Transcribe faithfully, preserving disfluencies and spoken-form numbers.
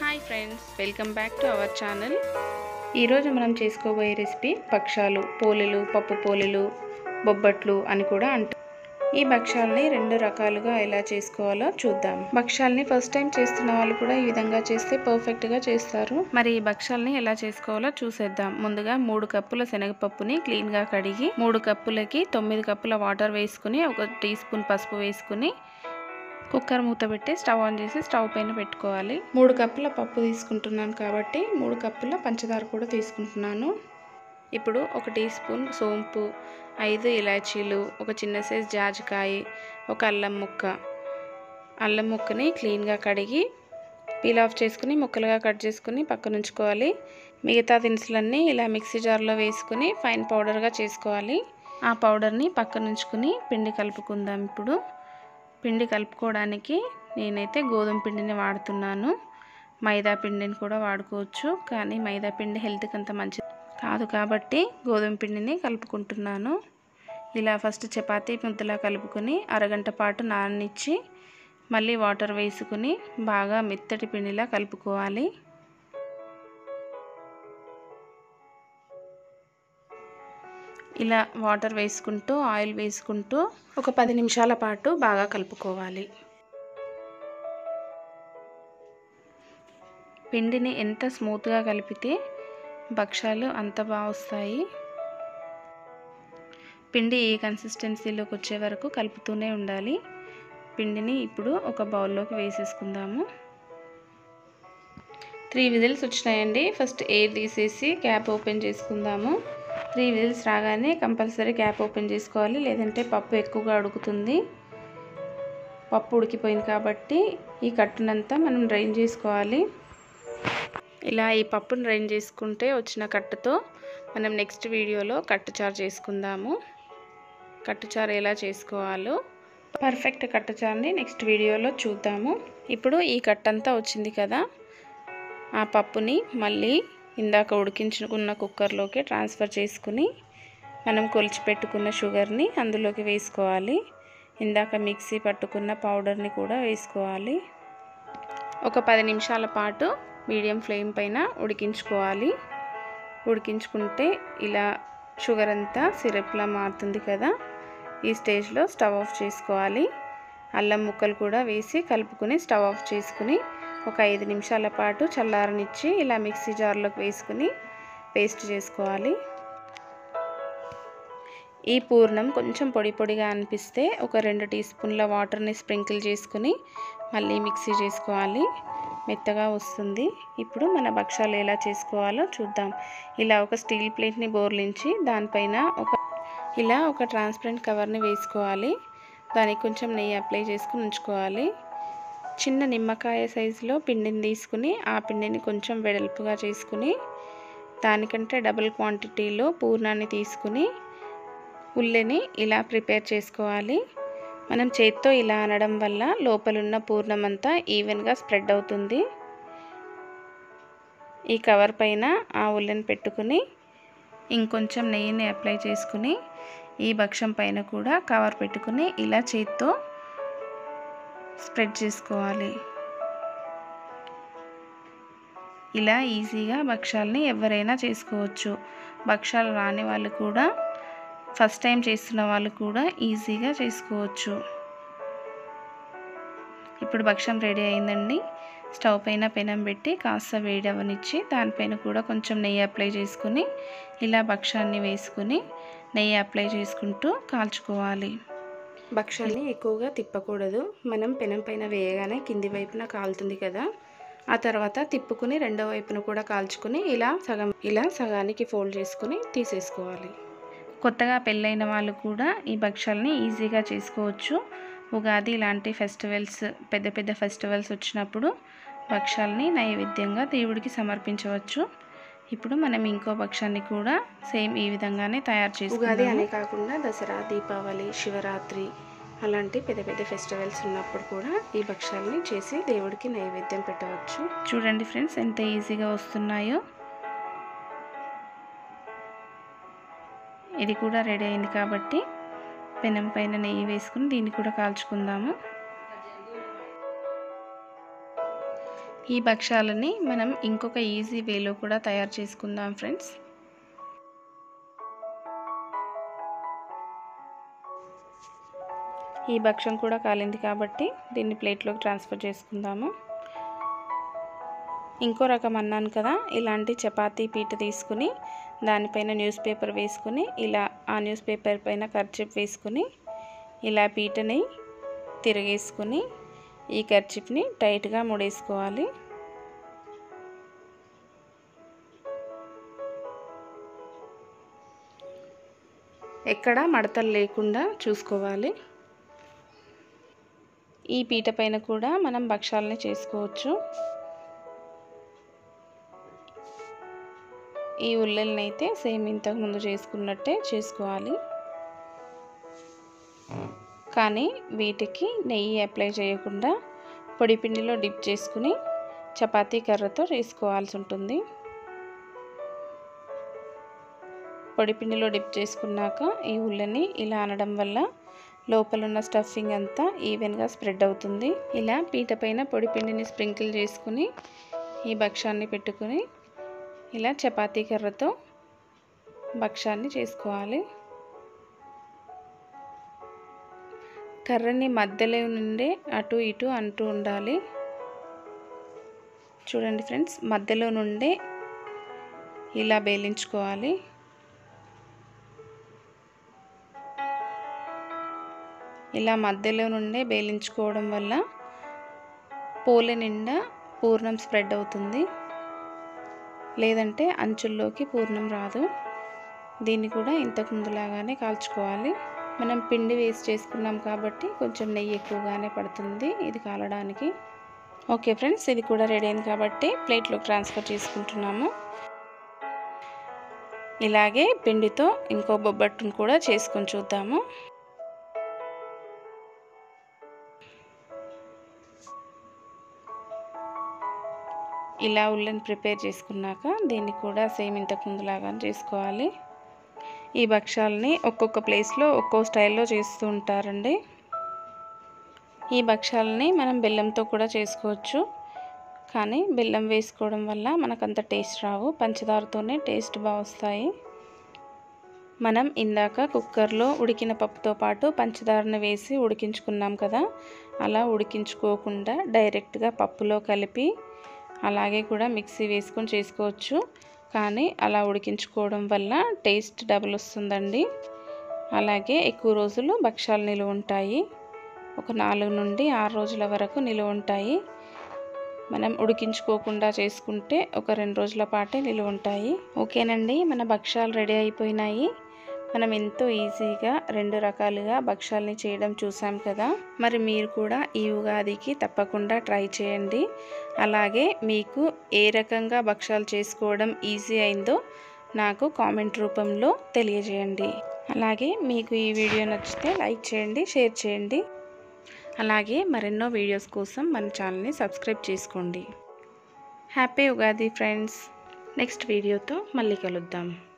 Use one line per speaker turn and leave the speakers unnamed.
Hi friends, welcome back to our channel. ఈరోజు మనం చేసుకోబోయే రెసిపీ భక్షాలు, పోలీలు, పప్పు పోలీలు, బొబ్బట్లు అని కూడా అంటారు. ఈ భక్షాలని రెండు రకాలుగా ఎలా చేసుకోవాలో చూద్దాం. భక్షాలని ఫస్ట్ టైం చేస్తున్న వాళ్ళు కూడా ఈ విధంగా చేస్తే పర్ఫెక్ట్గా చేస్తారు. మరి ఈ భక్షాలని ఎలా చేసుకోవాలో చూసేద్దాం. ముందుగా మూడు కప్పుల శనగపప్పుని క్లీన్గా కడిగి మూడు కప్పులకి తొమ్మిది కప్పుల వాటర్ వేసుకుని ఒక టీ స్పూన్ పసుపు వేసుకుని కుక్కర్ మూత పెట్టి స్టవ్ ఆన్ చేసి స్టవ్ పైన పెట్టుకోవాలి. మూడు కప్పుల పప్పు తీసుకుంటున్నాను కాబట్టి మూడు కప్పుల పంచదార కూడా తీసుకుంటున్నాను. ఇప్పుడు ఒక టీ స్పూన్ సోంపు, ఐదు ఇలాచీలు, ఒక చిన్న సైజ్ జాజికాయ, ఒక అల్లం ముక్క అల్లం ముక్కని క్లీన్గా కడిగి పీల్ ఆఫ్ చేసుకుని ముక్కలుగా కట్ చేసుకుని పక్కన ఉంచుకోవాలి. మిగతా దినుసులన్నీ ఇలా మిక్సీ జార్లో వేసుకుని ఫైన్ పౌడర్గా చేసుకోవాలి. ఆ పౌడర్ని పక్కన ఉంచుకుని పిండి కలుపుకుందాం. ఇప్పుడు పిండి కలుపుకోవడానికి నేనైతే గోధుమ పిండిని వాడుతున్నాను. మైదా పిండిని కూడా వాడుకోవచ్చు, కానీ మైదా పిండి హెల్త్కి అంత మంచిది కాదు కాబట్టి గోధుమ పిండిని కలుపుకుంటున్నాను. ఇలా ఫస్ట్ చపాతీ ముద్దలా కలుపుకొని అరగంట పాటు నాననిచ్చి మళ్ళీ వాటర్ వేసుకుని బాగా మెత్తటి పిండిలా కలుపుకోవాలి. ఇలా వాటర్ వేసుకుంటూ ఆయిల్ వేసుకుంటూ ఒక పది నిమిషాల పాటు బాగా కలుపుకోవాలి. పిండిని ఎంత స్మూత్గా కలిపితే భక్షాలు అంత బాగా వస్తాయి. పిండి ఈ కన్సిస్టెన్సీలోకి వచ్చే వరకు కలుపుతూనే ఉండాలి. పిండిని ఇప్పుడు ఒక బౌల్లోకి వేసేసుకుందాము. త్రీ విజిల్స్ వచ్చినాయండి. ఫస్ట్ ఎయిర్ తీసేసి క్యాప్ ఓపెన్ చేసుకుందాము. త్రీ విజిల్స్ రాగానే కంపల్సరీ క్యాప్ ఓపెన్ చేసుకోవాలి, లేదంటే పప్పు ఎక్కువగా ఉడుకుతుంది. పప్పు ఉడికిపోయింది కాబట్టి ఈ కట్టునంతా మనం డ్రైన్ చేసుకోవాలి. ఇలా ఈ పప్పును డ్రైన్ చేసుకుంటే వచ్చిన కట్టుతో మనం నెక్స్ట్ వీడియోలో కట్టుచారు చేసుకుందాము. కట్టుచారు ఎలా చేసుకోవాలో పర్ఫెక్ట్ కట్టుచారుని నెక్స్ట్ వీడియోలో చూద్దాము. ఇప్పుడు ఈ కట్టంతా వచ్చింది కదా, ఆ పప్పుని మళ్ళీ ఇందాక ఉడికించుకున్న కుక్కర్లోకి ట్రాన్స్ఫర్ చేసుకుని మనం కొలిచి పెట్టుకున్న షుగర్ని అందులోకి వేసుకోవాలి. ఇందాక మిక్సీ పట్టుకున్న పౌడర్ని కూడా వేసుకోవాలి. ఒక పది నిమిషాల పాటు మీడియం ఫ్లేమ్ పైన ఉడికించుకోవాలి. ఉడికించుకుంటే ఇలా షుగర్ అంతా సిరప్లా మారుతుంది కదా, ఈ స్టేజ్లో స్టవ్ ఆఫ్ చేసుకోవాలి. అల్లం ముక్కలు కూడా వేసి కలుపుకొని స్టవ్ ఆఫ్ చేసుకుని ఒక ఐదు నిమిషాల పాటు చల్లారనిచ్చి ఇలా మిక్సీ జార్లోకి వేసుకుని పేస్ట్ చేసుకోవాలి. ఈ పూర్ణం కొంచెం పొడి పొడిగా అనిపిస్తే ఒక రెండు టీ స్పూన్ల వాటర్ని స్ప్రింకిల్ చేసుకుని మళ్ళీ మిక్సీ చేసుకోవాలి. మెత్తగా వస్తుంది. ఇప్పుడు మన భక్షాలు ఎలా చేసుకోవాలో చూద్దాం. ఇలా ఒక స్టీల్ ప్లేట్ని బోర్లించి దానిపైన ఒక ఇలా ఒక ట్రాన్స్పరెంట్ కవర్ని వేసుకోవాలి. దానికి కొంచెం నెయ్యి అప్లై చేసుకుని ఉంచుకోవాలి. చిన్న నిమ్మకాయ సైజులో పిండిని తీసుకుని ఆ పిండిని కొంచెం వెడల్పుగా చేసుకుని దానికంటే డబుల్ క్వాంటిటీలో పూర్ణాన్ని తీసుకుని ఉల్లెని ఇలా ప్రిపేర్ చేసుకోవాలి. మనం చేత్తో ఇలా అనడం వల్ల లోపలున్న పూర్ణం అంతా ఈవెన్గా స్ప్రెడ్ అవుతుంది. ఈ కవర్ పైన ఆ ఉల్లెని పెట్టుకుని ఇంకొంచెం నెయ్యిని అప్లై చేసుకుని ఈ భక్షం పైన కూడా కవర్ పెట్టుకుని ఇలా చేత్తో స్ప్రెడ్ చేసుకోవాలి. ఇలా ఈజీగా భక్షాలని ఎవరైనా చేసుకోవచ్చు. భక్షాలు రాని వాళ్ళు కూడా, ఫస్ట్ టైం చేస్తున్న వాళ్ళు కూడా ఈజీగా చేసుకోవచ్చు. ఇప్పుడు భక్షం రెడీ అయిందండి. స్టవ్ పైన పెనం పెట్టి కాస్త వేడి అవనిచ్చి దానిపైన కూడా కొంచెం నెయ్యి అప్లై చేసుకుని ఇలా భక్షాన్ని వేసుకుని నెయ్యి అప్లై చేసుకుంటూ కాల్చుకోవాలి. భక్షాన్ని ఎక్కువగా తిప్పకూడదు. మనం పెనం పైన వేయగానే కింది వైపున కాలుతుంది కదా, ఆ తర్వాత తిప్పుకుని రెండో వైపున కూడా కాల్చుకుని ఇలా సగం ఇలా సగానికి ఫోల్డ్ చేసుకుని తీసేసుకోవాలి. కొత్తగా పెళ్ళైన వాళ్ళు కూడా ఈ భక్షాలని ఈజీగా చేసుకోవచ్చు. ఉగాది ఇలాంటి ఫెస్టివల్స్, పెద్ద పెద్ద ఫెస్టివల్స్ వచ్చినప్పుడు భక్షాలని నైవేద్యంగా దేవుడికి సమర్పించవచ్చు. ఇప్పుడు మనం ఇంకో భక్షాన్ని కూడా సేమ్ ఈ విధంగానే తయారు చేసుకుందాం. ఉగాది అనే కాకుండా దసరా, దీపావళి, శివరాత్రి అలాంటి పెద్ద పెద్ద ఫెస్టివల్స్ ఉన్నప్పుడు కూడా ఈ భక్షాలని చేసి దేవుడికి నైవేద్యం పెట్టవచ్చు. చూడండి ఫ్రెండ్స్ ఎంత ఈజీగా వస్తున్నాయో. ఇది కూడా రెడీ అయింది కాబట్టి పెనం పైన నెయ్యి వేసుకుని దీన్ని కూడా కాల్చుకుందాము. ఈ భక్షాలని మనం ఇంకొక ఈజీ వేలో కూడా తయారు చేసుకుందాం ఫ్రెండ్స్. ఈ భక్షం కూడా కాలింది కాబట్టి దీన్ని ప్లేట్లోకి ట్రాన్స్ఫర్ చేసుకుందాము. ఇంకో రకం అన్నాను కదా, ఇలాంటి చపాతీ పీట తీసుకుని దానిపైన న్యూస్ పేపర్ వేసుకుని ఇలా ఆ న్యూస్ పేపర్ పైన కర్చీఫ్ వేసుకుని ఇలా పీటని తిరిగేసుకుని ఈ కర్చీఫ్ని టైట్గా ముడేసుకోవాలి. ఎక్కడ మడతలు లేకుండా చూసుకోవాలి. ఈ పీట పైన కూడా మనం భక్షాలని చేసుకోవచ్చు. ఈ ఉల్లెల్ని అయితే సేమ్ ఇంతకు ముందు చేసుకున్నట్టే చేసుకోవాలి, కానీ వీటికి నెయ్యి అప్లై చేయకుండా పొడి పిండిలో డిప్ చేసుకుని చపాతీ కర్రతో చేసుకోవాల్సి ఉంటుంది. పొడి పిండిలో డిప్ చేసుకున్నాక ఈ ఉల్లెని ఇలా అనడం వల్ల లోపల ఉన్న స్టఫింగ్ అంతా ఈవెన్గా స్ప్రెడ్ అవుతుంది. ఇలా పీట పైన పొడి పిండిని స్ప్రింకిల్ చేసుకుని ఈ భక్షాన్ని పెట్టుకుని ఇలా చపాతీ కర్రతో భక్షాన్ని చేసుకోవాలి. కర్రని మధ్యలో నుండే అటు ఇటు అంటూ ఉండాలి. చూడండి ఫ్రెండ్స్, మధ్యలో నుండే ఇలా బేలించుకోవాలి. ఇలా మధ్యలో నుండే బేలించుకోవడం వల్ల పోలె నిండా పూర్ణం స్ప్రెడ్ అవుతుంది, లేదంటే అంచుల్లోకి పూర్ణం రాదు. దీన్ని కూడా ఇంతకు ముందులాగానే కాల్చుకోవాలి. మనం పిండి వేస్ట్ చేసుకున్నాం కాబట్టి కొంచెం నెయ్యి ఎక్కువగానే పడుతుంది ఇది కాలడానికి. ఓకే ఫ్రెండ్స్, ఇది కూడా రెడీ అయింది కాబట్టి ప్లేట్లోకి ట్రాన్స్ఫర్ చేసుకుంటున్నాము. ఇలాగే పిండితో ఇంకో బొబ్బట్టును కూడా చేసుకొని చూద్దాము. ఇలా ఉల్లెని ప్రిపేర్ చేసుకున్నాక దీన్ని కూడా సేమ్ ఇంతకు ముందులాగా చేసుకోవాలి. ఈ భక్షాలని ఒక్కొక్క ప్లేస్లో ఒక్కో స్టైల్లో చేస్తూ ఉంటారండి. ఈ భక్షాలని మనం బెల్లంతో కూడా చేసుకోవచ్చు, కానీ బెల్లం వేసుకోవడం వల్ల మనకంత టేస్ట్ రావు, పంచదారతోనే టేస్ట్ బాగా వస్తాయి. మనం ఇందాక కుక్కర్లో ఉడికిన పప్పుతో పాటు పంచదారను వేసి ఉడికించుకున్నాం కదా, అలా ఉడికించుకోకుండా డైరెక్ట్గా పప్పులో కలిపి అలాగే కూడా మిక్సీ వేసుకొని చేసుకోవచ్చు, కానీ అలా ఉడికించుకోవడం వల్ల టేస్ట్ డబుల్ వస్తుందండి. అలాగే ఎక్కువ రోజులు భక్షాలు నిలువ ఉంటాయి, ఒక నాలుగు నుండి ఆరు రోజుల వరకు నిలువ ఉంటాయి. మనం ఉడికించుకోకుండా చేసుకుంటే ఒక రెండు రోజుల పాటే నిలువ ఉంటాయి. ఓకేనండి, మన భక్షాలు రెడీ అయిపోయినాయి. మనం ఎంతో ఈజీగా రెండు రకాలుగా భక్షాలని చేయడం చూసాం కదా. మరి మీరు కూడా ఈ ఉగాదికి తప్పకుండా ట్రై చేయండి. అలాగే మీకు ఏ రకంగా భక్షాలు చేసుకోవడం ఈజీ అయిందో నాకు కామెంట్ రూపంలో తెలియజేయండి. అలాగే మీకు ఈ వీడియో నచ్చితే లైక్ చేయండి, షేర్ చేయండి. అలాగే మరెన్నో వీడియోస్ కోసం మన ఛానల్ని సబ్స్క్రైబ్ చేసుకోండి. Happy Ugadi friends. నెక్స్ట్ వీడియోతో మళ్ళీ కలుద్దాం.